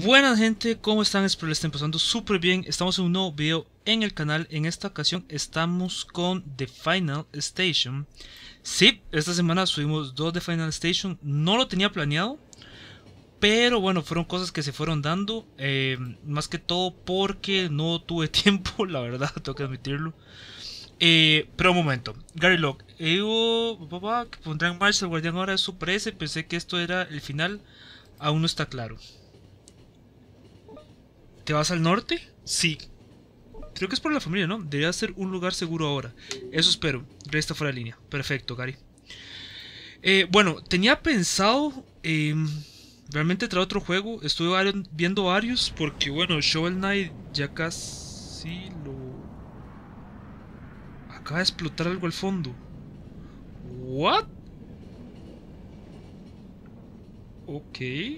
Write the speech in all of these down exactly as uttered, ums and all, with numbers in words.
Buenas gente, ¿cómo están? Espero les estén pasando súper bien. Estamos en un nuevo video en el canal. En esta ocasión estamos con The Final Station. Sí, esta semana subimos dos de Final Station. No lo tenía planeado, pero bueno, fueron cosas que se fueron dando. eh, Más que todo porque no tuve tiempo, la verdad, tengo que admitirlo. Eh, pero un momento, Gary Locke, yo papá, que pondrá en marcha el Guardián ahora de Super S. Pensé que esto era el final, aún no está claro. ¿Te vas al norte? Sí. Creo que es por la familia, ¿no? Debería ser un lugar seguro ahora. Eso espero. Rey está fuera de línea. Perfecto, Gary. Eh, bueno, tenía pensado eh, realmente traer otro juego. Estuve viendo varios porque, bueno, Shovel Knight ya casi lo... Acaba de explotar algo al fondo. ¿What? Ok.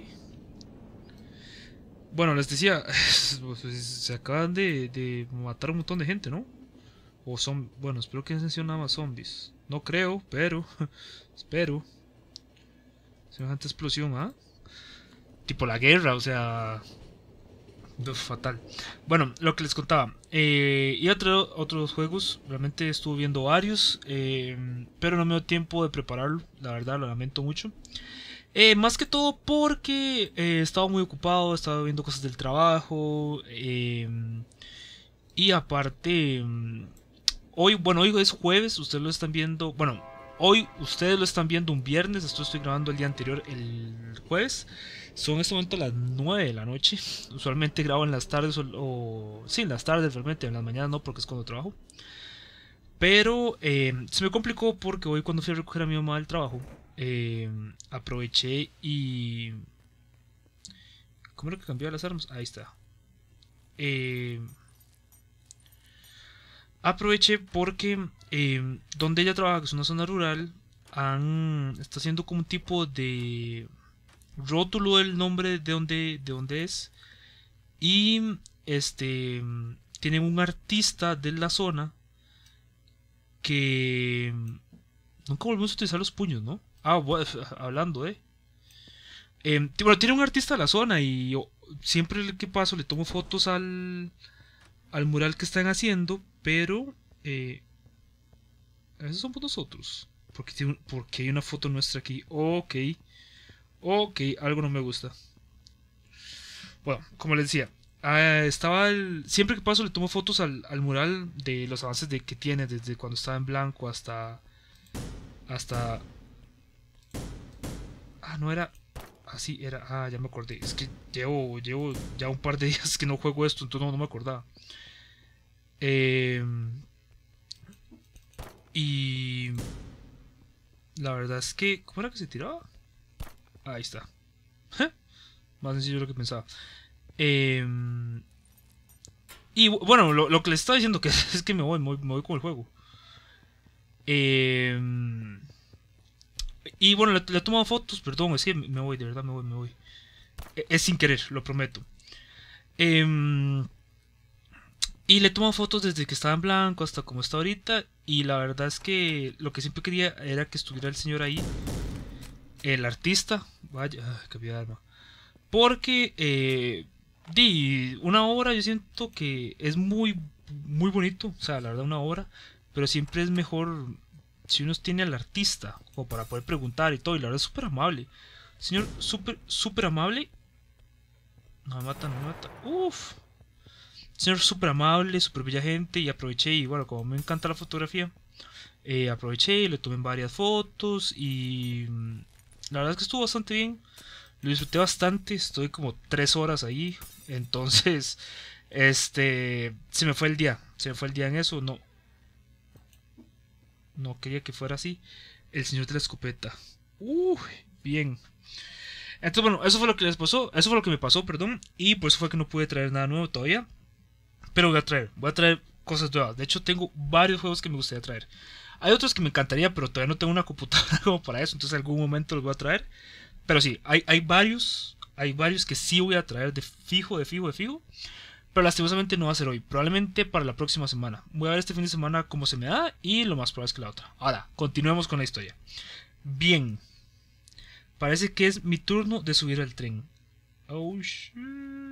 Bueno, les decía, se acaban de, de matar un montón de gente, ¿no? O son, bueno, espero que no sean nada más zombies. No creo, pero, espero. Semejante explosión, ¿ah? Tipo la guerra, o sea, uf, fatal. Bueno, lo que les contaba. Eh, iba a traer otros juegos, realmente estuve viendo varios, eh, pero no me dio tiempo de prepararlo, la verdad, lo lamento mucho. Eh, más que todo porque eh, estaba muy ocupado, estaba viendo cosas del trabajo. Eh, y aparte, mm, hoy, bueno, hoy es jueves, ustedes lo están viendo. Bueno, hoy ustedes lo están viendo un viernes. Esto estoy grabando el día anterior, el jueves. Son en este momento las nueve de la noche. Usualmente grabo en las tardes o, o sí, en las tardes realmente, en las mañanas no, porque es cuando trabajo. Pero eh, se me complicó porque hoy cuando fui a recoger a mi mamá del trabajo, eh, aproveché y... ¿Cómo era que cambiaba las armas? Ahí está. Eh, aproveché porque eh, donde ella trabaja, que es una zona rural, han, está haciendo como un tipo de rótulo del nombre de donde, de donde es. Y este tienen un artista de la zona que nunca volvemos a utilizar los puños, ¿no? Ah, bueno, hablando, ¿eh? Eh, bueno, tiene un artista de la zona y yo, siempre que paso le tomo fotos al, al mural que están haciendo, pero eh, esos somos nosotros. Porque, tiene, porque hay una foto nuestra aquí. Ok, ok, algo no me gusta. Bueno, como les decía, ah, estaba el, siempre que paso le tomo fotos al, al mural de los avances de que tiene desde cuando estaba en blanco hasta hasta ah, no era así, era, ah, ya me acordé. Es que llevo llevo ya un par de días que no juego esto, entonces no, no me acordaba. Eh, y la verdad es que, ¿cómo era que se tiraba? Ahí está. Más sencillo de lo que pensaba. Eh, y bueno, lo, lo que les estaba diciendo que es que me voy, me voy, me voy con el juego. Eh, y bueno, le, le he tomado fotos, perdón, es que me voy, de verdad me voy, me voy. Es sin querer, lo prometo. Eh, y le he tomado fotos desde que estaba en blanco hasta como está ahorita. Y la verdad es que lo que siempre quería era que estuviera el señor ahí, el artista. Vaya, cambié de arma. Porque eh, di, una obra yo siento que es muy, muy bonito. O sea, la verdad, una obra. Pero siempre es mejor si uno tiene al artista, como para poder preguntar y todo. Y la verdad es súper amable. Señor, súper, súper amable. No me mata, no me mata. Uff. Señor súper amable, súper bella gente. Y aproveché, y bueno, como me encanta la fotografía, eh, aproveché y le tomé varias fotos. Y mm, la verdad es que estuvo bastante bien. Lo disfruté bastante. Estoy como tres horas ahí. Entonces, este, se me fue el día. Se me fue el día en eso. No, no quería que fuera así. El señor de la escopeta. Uy, bien. Entonces, bueno, eso fue lo que les pasó. Eso fue lo que me pasó, perdón. Y por eso fue que no pude traer nada nuevo todavía. Pero voy a traer, voy a traer cosas nuevas. De hecho, tengo varios juegos que me gustaría traer. Hay otros que me encantaría, pero todavía no tengo una computadora como para eso. Entonces, en algún momento los voy a traer. Pero sí, hay, hay varios. Hay varios que sí voy a traer de fijo, de fijo, de fijo. Pero lastimosamente no va a ser hoy. Probablemente para la próxima semana. Voy a ver este fin de semana cómo se me da. Y lo más probable es que la otra. Ahora, continuemos con la historia. Bien. Parece que es mi turno de subir al tren. Oh shit.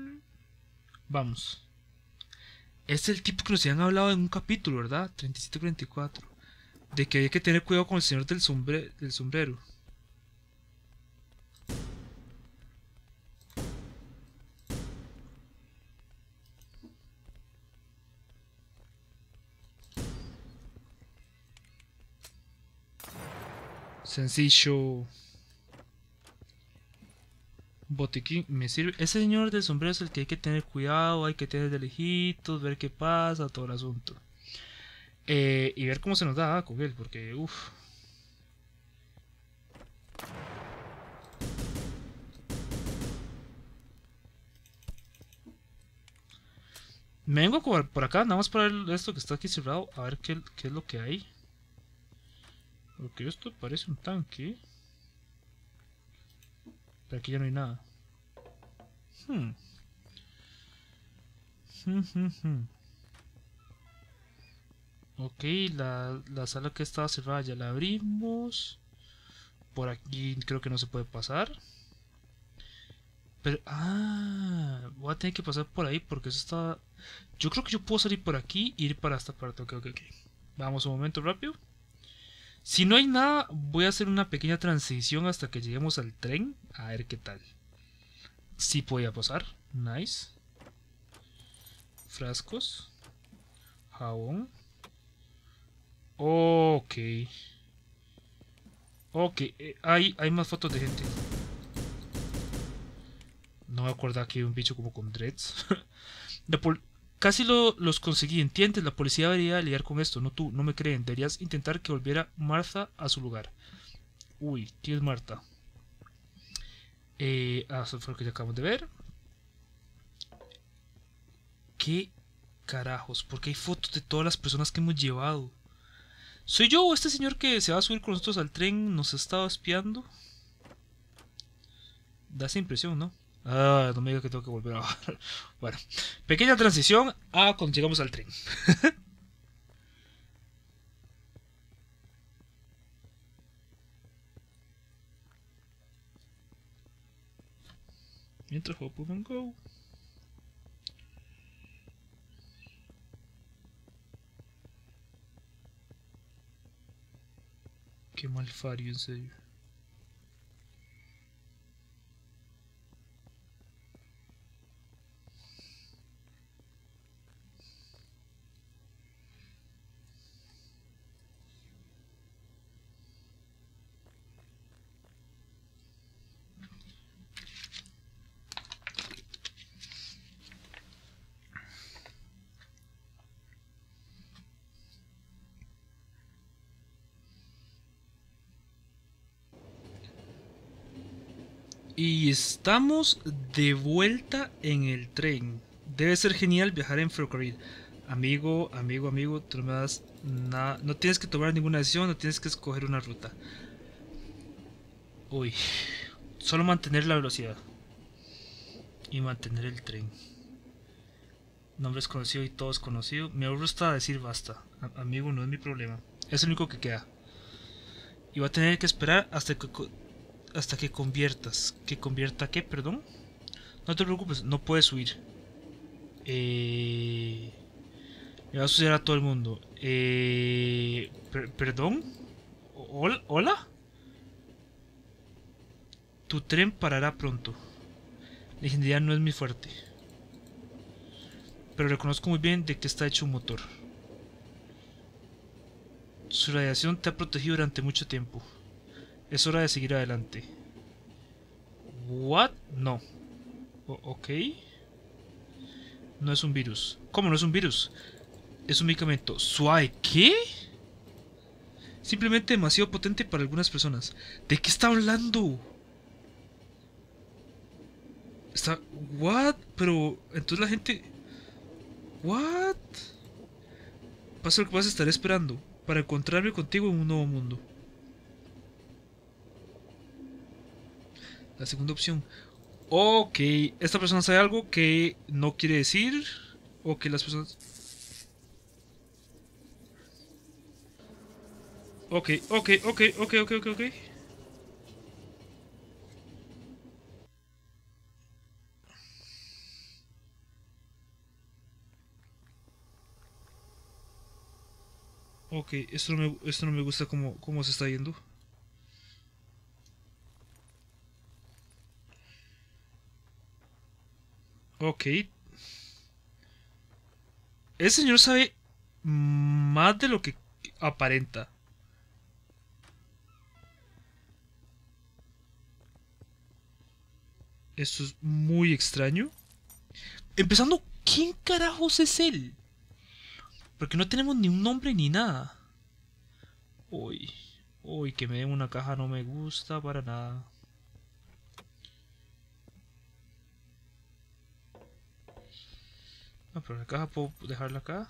Vamos. Es el tipo que nos habían hablado en un capítulo, ¿verdad? treinta y siete cuarenta y cuatro. De que hay que tener cuidado con el señor del, sombre del sombrero. Sencillo. Botiquín, me sirve. Ese señor del sombrero es el que hay que tener cuidado, hay que tener de lejitos, ver qué pasa, todo el asunto. Eh, y ver cómo se nos da con él, porque uff. Me vengo por acá, nada más para ver esto que está aquí cerrado, a ver qué, qué es lo que hay. Porque esto parece un tanque. Pero aquí ya no hay nada. Hmm. Hmm, hmm, hmm. Ok, la, la sala que estaba cerrada ya la abrimos. Por aquí creo que no se puede pasar. Pero, ah, voy a tener que pasar por ahí porque eso está... Yo creo que yo puedo salir por aquí e ir para esta parte. Ok, ok, ok. Vamos un momento rápido. Si no hay nada, voy a hacer una pequeña transición hasta que lleguemos al tren. A ver qué tal. Sí podía pasar. Nice. Frascos. Jabón. Ok. Ok, eh, hay, hay más fotos de gente. No me acuerdo que hay un bicho como con dreads. La pol- Casi lo, los conseguí, ¿entiendes? La policía debería lidiar con esto, no tú, no me creen. Deberías intentar que volviera Martha a su lugar. Uy, ¿quién es Martha? Eh, ah, eso fue lo que ya acabamos de ver. ¿Qué carajos? Porque hay fotos de todas las personas que hemos llevado. ¿Soy yo o este señor que se va a subir con nosotros al tren nos ha estado espiando? Da esa impresión, ¿no? Ah, no me diga que tengo que volver a bajar. Bueno, pequeña transición a cuando llegamos al tren. Mientras juego Pokémon Go. Qué malfario, en serio. Y estamos de vuelta en el tren. Debe ser genial viajar en ferrocarril. Amigo, amigo, amigo, tú no me das nada. No tienes que tomar ninguna decisión, no tienes que escoger una ruta. Uy, solo mantener la velocidad. Y mantener el tren. Nombre es conocido y todo es conocido. Me aburro hasta decir basta. A- amigo, no es mi problema. Es el único que queda. Y va a tener que esperar hasta que, hasta que conviertas. ¿Que convierta qué? Perdón. No te preocupes, no puedes huir. Eh... Le va a suceder a todo el mundo. Eh... per- ¿Perdón? ¿Hola? ¿Hola? Tu tren parará pronto. La ingeniería no es muy fuerte. Pero reconozco muy bien de qué está hecho un motor. Su radiación te ha protegido durante mucho tiempo. Es hora de seguir adelante. ¿What? No. O- ok. No es un virus. ¿Cómo no es un virus? Es un medicamento. ¿Suave? ¿Qué? Simplemente demasiado potente para algunas personas. ¿De qué está hablando? Está... ¿What? Pero... Entonces la gente... ¿What? Pasa lo que vas a estar esperando. Para encontrarme contigo en un nuevo mundo. La segunda opción. Ok. Esta persona sabe algo que no quiere decir. O que las personas... Ok, ok, ok, ok, ok, ok, ok. Ok, esto no me, esto no me gusta cómo, cómo se está yendo. Ok. Ese señor sabe más de lo que aparenta. Esto es muy extraño. Empezando, ¿quién carajos es él? Porque no tenemos ni un nombre ni nada. Uy, uy, que me den una caja no me gusta para nada. No, pero la caja puedo dejarla acá.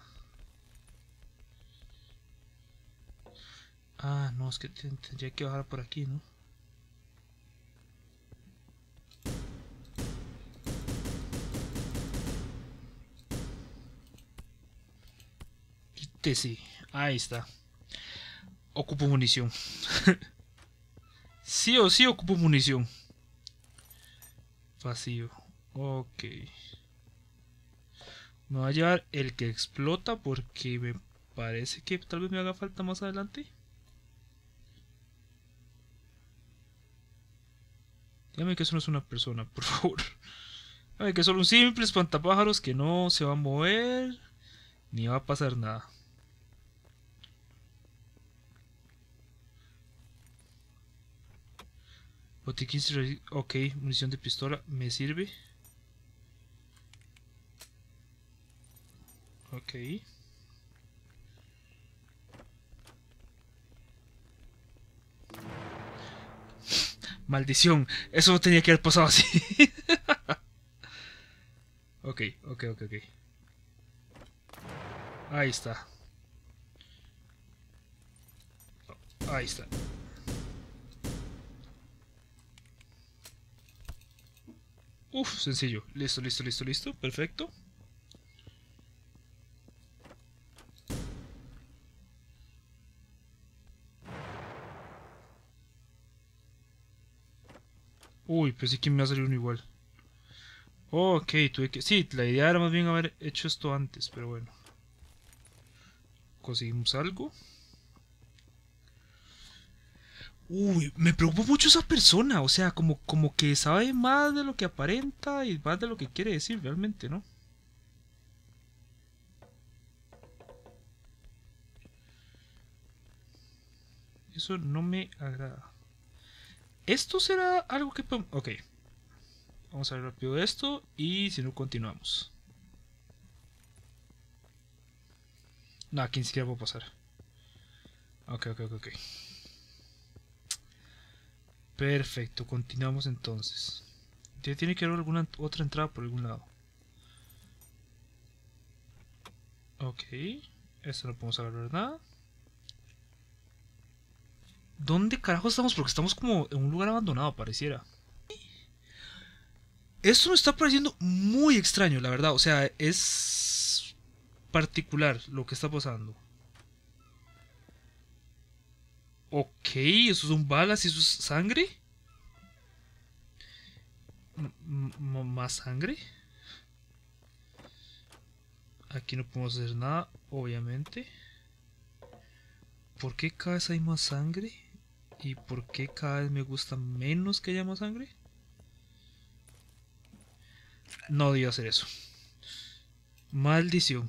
Ah, no, es que tendría que bajar por aquí, ¿no? Quítese. Ahí está. Ocupo munición. Sí o sí ocupo munición. Vacío. Ok. Me va a llevar el que explota porque me parece que tal vez me haga falta más adelante. Dígame que eso no es una persona, por favor. Dígame que es solo un simple espantapájaros que no se va a mover ni va a pasar nada. Botiquín, ok, munición de pistola, me sirve. Ok. Maldición, eso no tenía que haber pasado así. Ok, ok, ok, ok. Ahí está. Ahí está. Uf, sencillo. Listo, listo, listo, listo. Perfecto. Uy, pensé que me iba a salir uno igual. Ok, tuve que... Sí, la idea era más bien haber hecho esto antes, pero bueno. Conseguimos algo. Uy, me preocupa mucho esa persona. O sea, como, como que sabe más de lo que aparenta y más de lo que quiere decir realmente, ¿no? Eso no me agrada. ¿Esto será algo que podemos...? Ok. Vamos a ver rápido esto y si no continuamos. No, aquí ni siquiera puedo pasar. Ok, ok, ok, ok. Perfecto, continuamos entonces. Ya tiene que haber alguna otra entrada por algún lado. Ok. Esto no podemos agarrar nada. ¿Dónde carajo estamos? Porque estamos como en un lugar abandonado, pareciera. Esto me está pareciendo muy extraño, la verdad. O sea, es particular lo que está pasando. Ok, eso son balas y eso es sangre. M m ¿Más sangre? Aquí no podemos hacer nada, obviamente. ¿Por qué cada vez hay más sangre? ¿Y por qué cada vez me gusta menos que haya más sangre? No debía hacer eso. Maldición.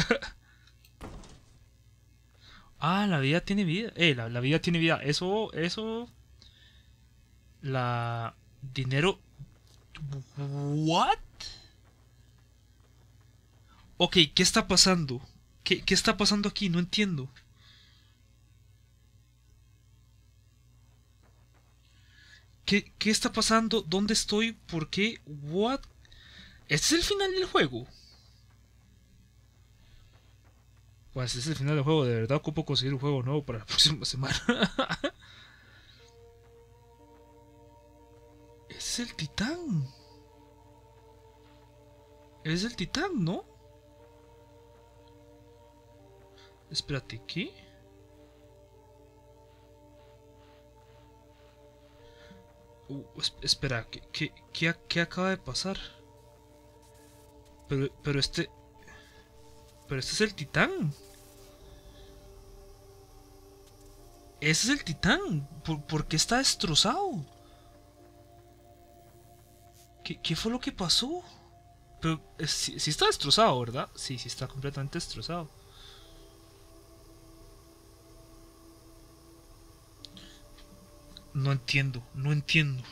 Ah, la vida tiene vida. Eh, la, la vida tiene vida. Eso, eso. La... Dinero. ¿What? Ok, ¿qué está pasando? ¿Qué, qué está pasando aquí? No entiendo. ¿Qué, ¿Qué está pasando? ¿Dónde estoy? ¿Por qué? ¿What? ¿Este es el final del juego? Pues este es el final del juego. De verdad ocupo conseguir un juego nuevo para la próxima semana. Es el titán. Es el titán, ¿no? Espérate, ¿qué? Uh, espera, ¿qué, qué, qué, ¿qué acaba de pasar? Pero, pero este... Pero este es el titán. Ese es el titán. ¿Por, por qué está destrozado? ¿Qué, ¿Qué fue lo que pasó? Pero eh, sí, sí está destrozado, ¿verdad? Sí, sí está completamente destrozado. No entiendo, no entiendo.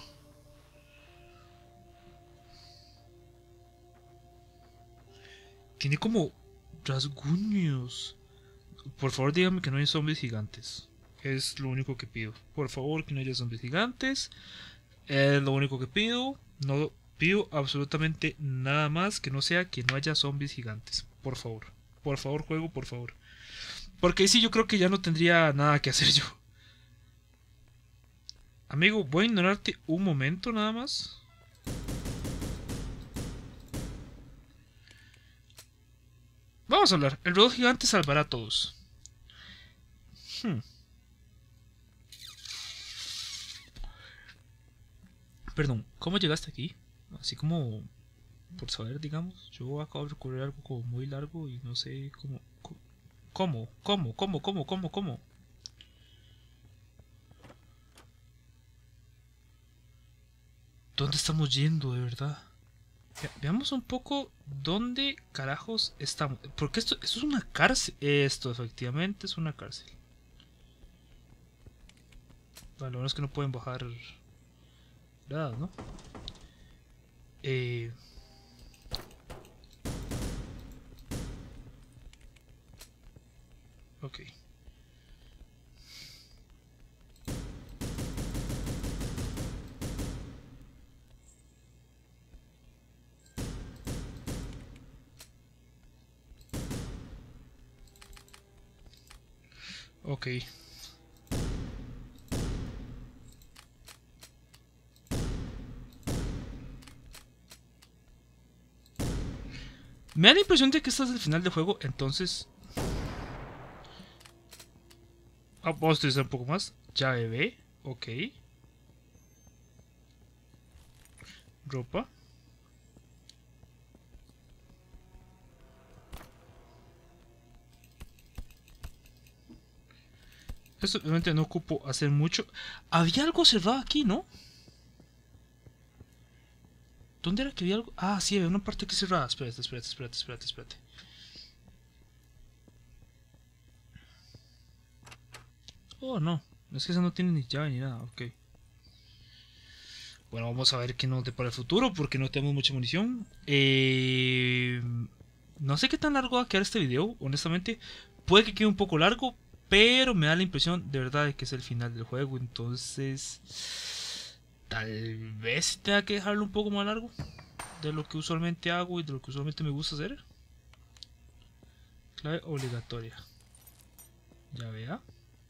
Tiene como rasguños. Por favor, dígame que no hay zombies gigantes. Es lo único que pido. Por favor, que no haya zombies gigantes. Es lo único que pido. No pido absolutamente nada más que no sea que no haya zombies gigantes. Por favor. Por favor, juego, por favor. Porque ahí sí yo creo que ya no tendría nada que hacer yo. Amigo, voy a ignorarte un momento nada más. Vamos a hablar. El reloj gigante salvará a todos. Hmm. Perdón, ¿cómo llegaste aquí? Así como por saber, digamos. Yo acabo de recorrer algo como muy largo y no sé cómo. ¿Cómo? ¿Cómo? ¿Cómo? ¿Cómo? ¿Cómo? ¿Cómo? ¿Dónde estamos yendo, de verdad? Ve veamos un poco dónde carajos estamos. Porque esto, esto es una cárcel. Esto efectivamente es una cárcel. Bueno, lo bueno es que no pueden bajar nada, ¿no? Eh... Ok. Ok. Me da la impresión de que este es el final del juego, entonces... Ah, vamos a utilizar un poco más. Llave B. Ok. Ropa. Esto obviamente no ocupo hacer mucho. Había algo cerrado aquí, ¿no? ¿Dónde era que había algo? Ah, sí, había una parte aquí cerrada. Espérate, espérate, espérate, espérate, espérate. Oh, no. Es que esa no tiene ni llave ni nada. Ok. Bueno, vamos a ver qué nos depara el futuro porque no tenemos mucha munición. Eh... No sé qué tan largo va a quedar este video, honestamente. Puede que quede un poco largo, pero me da la impresión de verdad de que es el final del juego. Entonces, tal vez tenga que dejarlo un poco más largo de lo que usualmente hago y de lo que usualmente me gusta hacer. Clave obligatoria. Ya vea.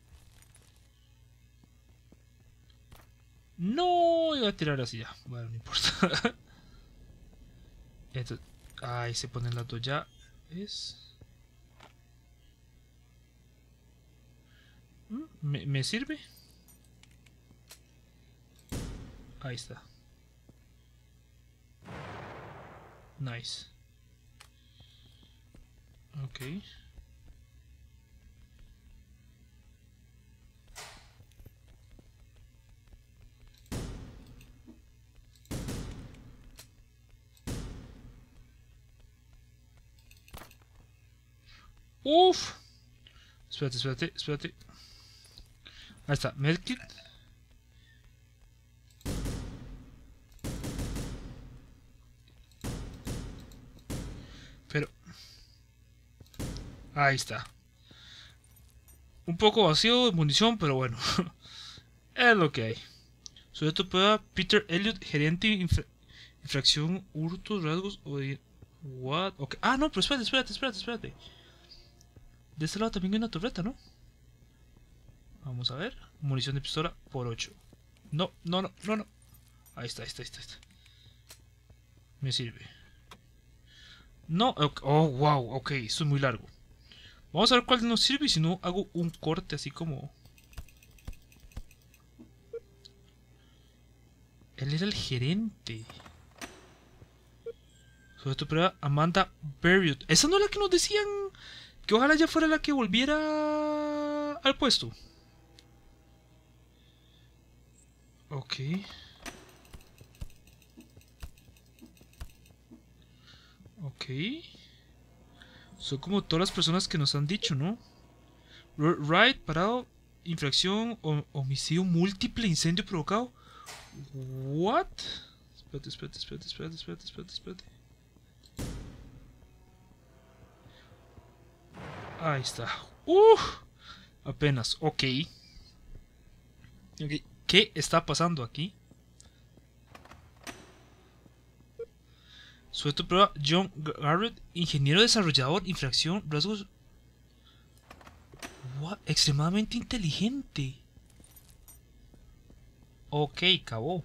No, iba a tirar así ya. Bueno, no importa. Entonces, ahí se ponen las dos ya. Es... ¿Me, ¿Me sirve? Ahí está. Nice. Ok. Uf. Espérate, espérate, espérate. Ahí está, medkit. Pero... Ahí está. Un poco vacío de munición, pero bueno. Es lo que hay. Sujeto prueba Peter Elliot, gerente infra infracción, hurtos, rasgos o de... What? Okay. Ah, no, pero espérate, espérate, espérate, espérate. De este lado también hay una torreta, ¿no? Vamos a ver. Munición de pistola por ocho. No, no, no, no, no. Ahí está, ahí está, ahí está. Ahí está. Me sirve. No, okay. Oh, wow, ok, esto es muy largo. Vamos a ver cuál nos sirve y si no hago un corte así como... Él era el gerente. Sobre tu prueba, Amanda Berriot. ¿Esa no es la que nos decían que ojalá ya fuera la que volviera al puesto? Ok. Ok. Son como todas las personas que nos han dicho, ¿no? Right, parado, infracción, o, homicidio múltiple, incendio provocado. What? Espérate, espérate, espérate, espérate, espérate, espérate, espérate. Ahí está. Uf, apenas, ok. Ok, ¿qué está pasando aquí? Sujeto de prueba John Garrett, ingeniero desarrollador, infracción, rasgos. What? Extremadamente inteligente. Ok, acabó.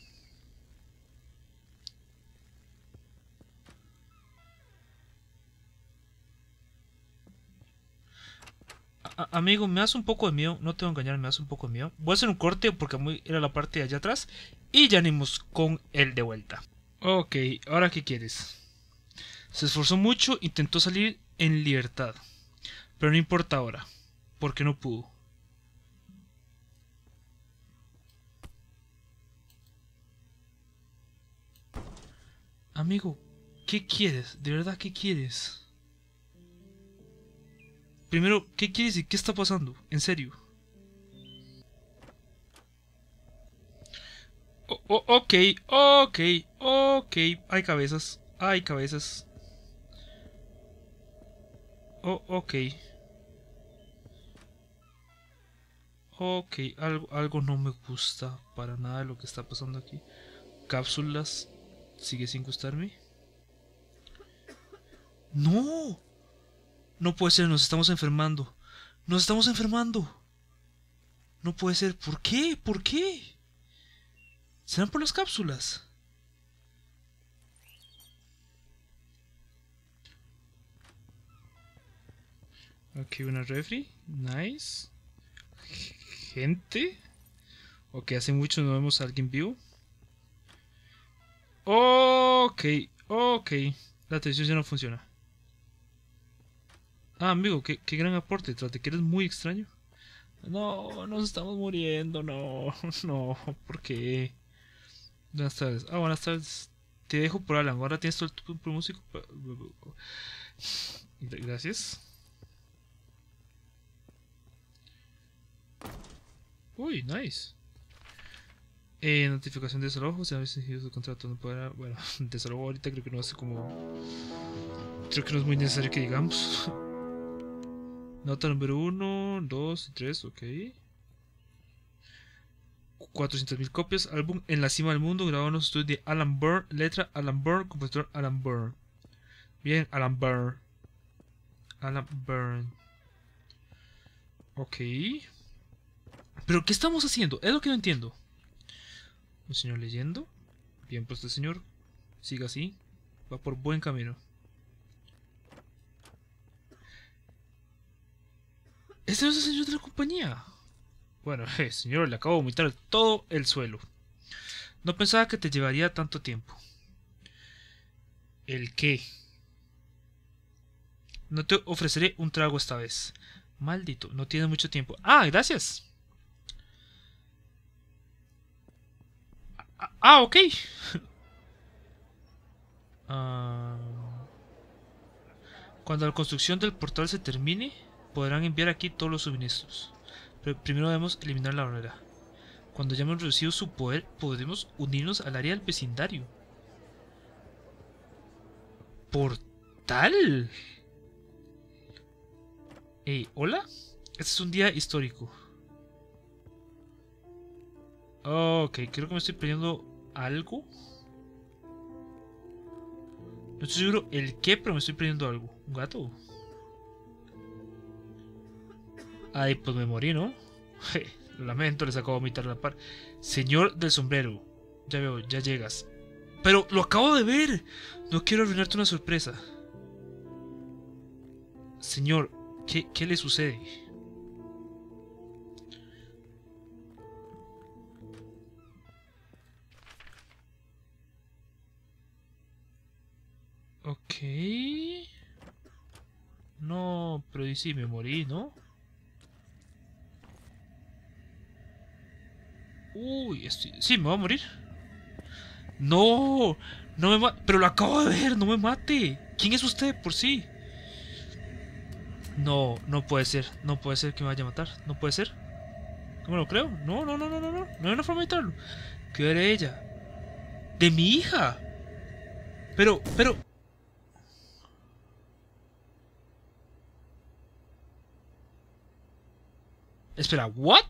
A amigo, me das un poco de miedo, no te voy a engañar, me das un poco de miedo. Voy a hacer un corte porque muy era la parte de allá atrás y ya venimos con él de vuelta. Ok, ¿ahora qué quieres? Se esforzó mucho, intentó salir en libertad, pero no importa ahora, porque no pudo. Amigo, ¿qué quieres? ¿De verdad qué quieres? Primero, ¿qué quieres y qué está pasando? En serio. Oh, oh, ok, ok, ok. Hay cabezas, hay cabezas. Oh, ok. Ok, algo, algo no me gusta para nada de lo que está pasando aquí. Cápsulas, sigue sin gustarme. ¡No! No puede ser, nos estamos enfermando. Nos estamos enfermando. No puede ser. ¿Por qué? ¿Por qué? ¿Serán por las cápsulas? Aquí una refri. Nice. Gente. Ok, hace mucho no vemos a alguien vivo. Ok, ok. La televisión ya no funciona. Ah, amigo, qué, qué gran aporte. Tras de que eres muy extraño. No, nos estamos muriendo. No, no. ¿Por qué? Buenas tardes. Ah, buenas tardes. Te dejo por Alan. Ahora tienes todo el tiempo músico. Gracias. Uy, nice. Eh, notificación de desalojo. Se ha exigido su contrato. No podrá. Bueno, desalojo ahorita creo que no hace como. Creo que no es muy necesario que digamos. Nota número uno, dos y tres, ok. cuatrocientas mil copias. Álbum En la cima del mundo. Grabado en los estudios de Alan Burr. Letra Alan Burr. Compositor Alan Burr. Bien, Alan Burr. Alan Burr. Ok. ¿Pero qué estamos haciendo? Es lo que no entiendo. Un señor leyendo. Bien puesto, señor. Siga así. Va por buen camino. Este no es el señor de la compañía. Bueno, eh, señor, le acabo de vomitar todo el suelo. No pensaba que te llevaría tanto tiempo. ¿El qué? No te ofreceré un trago esta vez. Maldito, no tienes mucho tiempo. Ah, gracias. Ah, ah ok. uh, cuando la construcción del portal se termine, podrán enviar aquí todos los suministros. Pero primero debemos eliminar la barrera. Cuando hayamos reducido su poder, podremos unirnos al área del vecindario. ¿Portal? Eh, ¿hola? Este es un día histórico. Ok, creo que me estoy perdiendo algo. No estoy seguro el qué, pero me estoy perdiendo algo. ¿Un gato? Ay, pues me morí, ¿no? Lo lamento, les acabo de vomitar la par. Señor del sombrero. Ya veo, ya llegas. Pero lo acabo de ver. No quiero arruinarte una sorpresa. Señor, ¿qué, qué le sucede? Ok. No, pero y sí, me morí, ¿no? Uy, estoy... sí, me voy a morir. No, no me mate. Pero lo acabo de ver, no me mate. ¿Quién es usted por sí? No, no puede ser. No puede ser que me vaya a matar. No puede ser. No me lo creo. No, no, no, no, no, no. No hay una forma de evitarlo. ¿Qué era ella? De mi hija. Pero, pero... Espera, ¿what?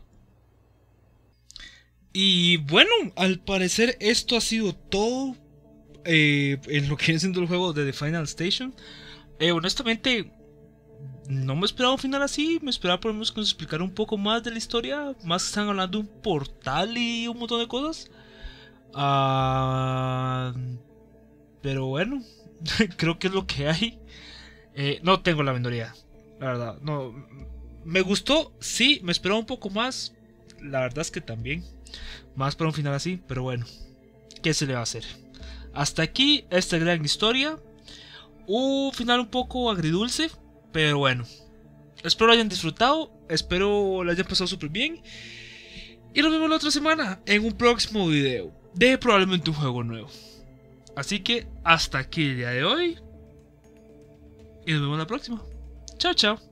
Y bueno, al parecer esto ha sido todo eh, en lo que viene siendo el juego de The Final Station. Eh, honestamente, no me esperaba un final así. Me esperaba por lo menos que nos explicara un poco más de la historia. Más que están hablando de un portal y un montón de cosas. Ah, pero bueno, creo que es lo que hay. Eh, no tengo la menor idea, la verdad. No, me gustó, sí, me esperaba un poco más. La verdad es que también. Más para un final así, pero bueno, ¿qué se le va a hacer? Hasta aquí esta gran historia. Un final un poco agridulce, pero bueno. Espero lo hayan disfrutado, espero lo hayan pasado súper bien. Y nos vemos la otra semana en un próximo video de probablemente un juego nuevo. Así que hasta aquí el día de hoy. Y nos vemos la próxima. Chao, chao.